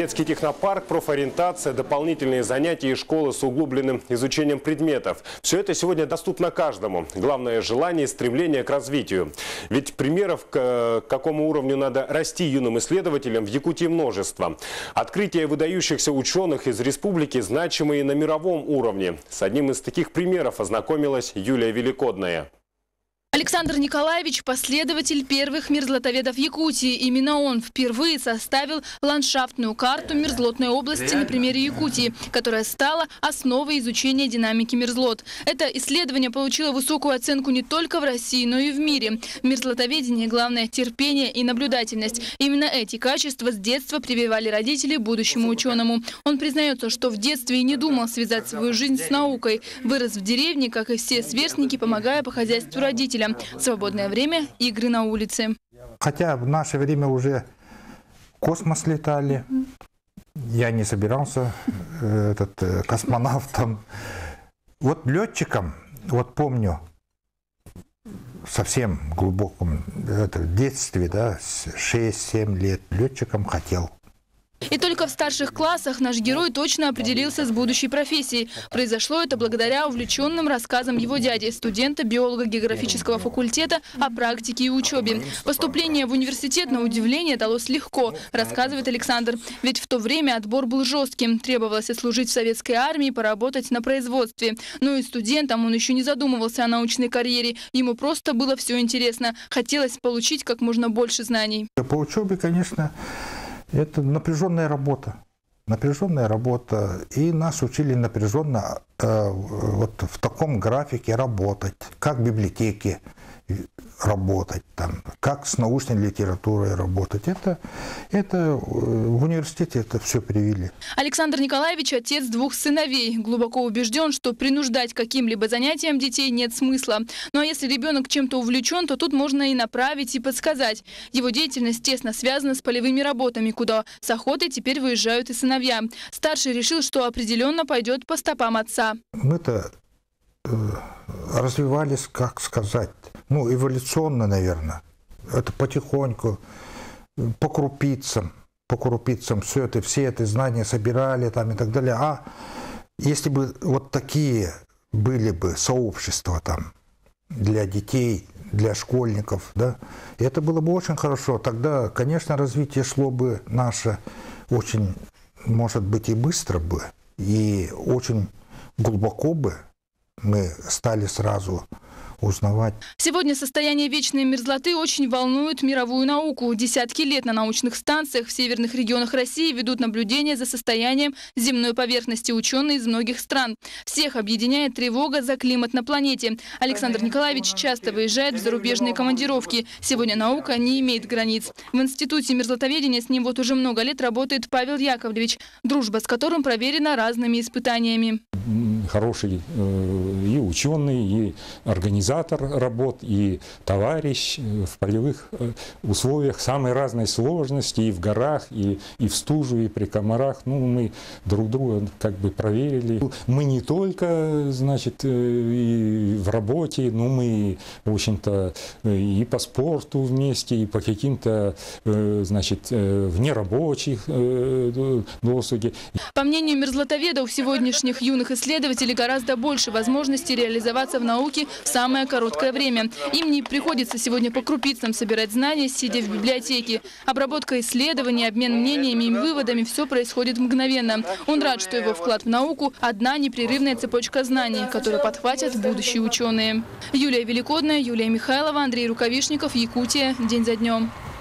Детский технопарк, профориентация, дополнительные занятия и школы с углубленным изучением предметов. Все это сегодня доступно каждому. Главное – желание и стремление к развитию. Ведь примеров, к какому уровню надо расти юным исследователям, в Якутии множество. Открытия выдающихся ученых из республики значимые на мировом уровне. С одним из таких примеров ознакомилась Юлия Великодная. Александр Николаевич – последователь первых мерзлотоведов Якутии. Именно он впервые составил ландшафтную карту мерзлотной области на примере Якутии, которая стала основой изучения динамики мерзлот. Это исследование получило высокую оценку не только в России, но и в мире. В мерзлотоведении главное – терпение и наблюдательность. Именно эти качества с детства прививали родители будущему ученому. Он признается, что в детстве и не думал связать свою жизнь с наукой. Вырос в деревне, как и все сверстники, помогая по хозяйству родителям. Свободное время – игры на улице. Хотя в наше время уже в космос летали. Я не собирался космонавтом. Вот летчиком, вот помню, совсем глубоком детстве, да, 6-7 лет летчиком хотел. И только в старших классах наш герой точно определился с будущей профессией. Произошло это благодаря увлеченным рассказам его дяди, студента биолого-географического факультета, о практике и учебе. Поступление в университет, на удивление, далось легко, рассказывает Александр. Ведь в то время отбор был жестким. Требовалось отслужить в советской армии, поработать на производстве. Но и студентом он еще не задумывался о научной карьере. Ему просто было все интересно. Хотелось получить как можно больше знаний. По учебе, конечно, это напряженная работа. Напряженная работа. И нас учили напряженно вот в таком графике работать. Как в библиотеке работать, там, как с научной литературой работать. Это в университете это все привили. Александр Николаевич – отец 2 сыновей. Глубоко убежден, что принуждать каким-либо занятиям детей нет смысла. Ну а если ребенок чем-то увлечен, то тут можно и направить, и подсказать. Его деятельность тесно связана с полевыми работами, куда с охотой теперь выезжают и сыновья. Старший решил, что определенно пойдет по стопам отца. Мы-то развивались, как сказать, ну, эволюционно, наверное. Это потихоньку, по крупицам все это знания собирали там и так далее. А если бы вот такие были бы сообщества там для детей, для школьников, да, это было бы очень хорошо. Тогда, конечно, развитие шло бы наше очень, может быть, и быстро бы, и очень глубоко бы мы стали сразу узнавать. Сегодня состояние вечной мерзлоты очень волнует мировую науку. Десятки лет на научных станциях в северных регионах России ведут наблюдения за состоянием земной поверхности ученые из многих стран. Всех объединяет тревога за климат на планете. Александр Николаевич часто выезжает в зарубежные командировки. Сегодня наука не имеет границ. В Институте мерзлотоведения с ним вот уже много лет работает Павел Яковлевич, дружба с которым проверена разными испытаниями. Хороший и ученый, и организатор работ, и товарищ в полевых условиях самой разной сложности, и в горах, и в стужу, и при комарах. Ну, мы друг друга как бы проверили. Мы не только, значит, и в работе, но мы, в общем-то, и по спорту вместе, и по каким-то, значит, внерабочих досуге. По мнению мерзлотоведов, сегодняшних юных исследователей гораздо больше возможностей реализоваться в науке в самое короткое время. Им не приходится сегодня по крупицам собирать знания, сидя в библиотеке. Обработка исследований, обмен мнениями и выводами – все происходит мгновенно. Он рад, что его вклад в науку – одна непрерывная цепочка знаний, которую подхватят будущие ученые. Юлия Великодная, Юлия Михайлова, Андрей Рукавишников, Якутия. День за днем.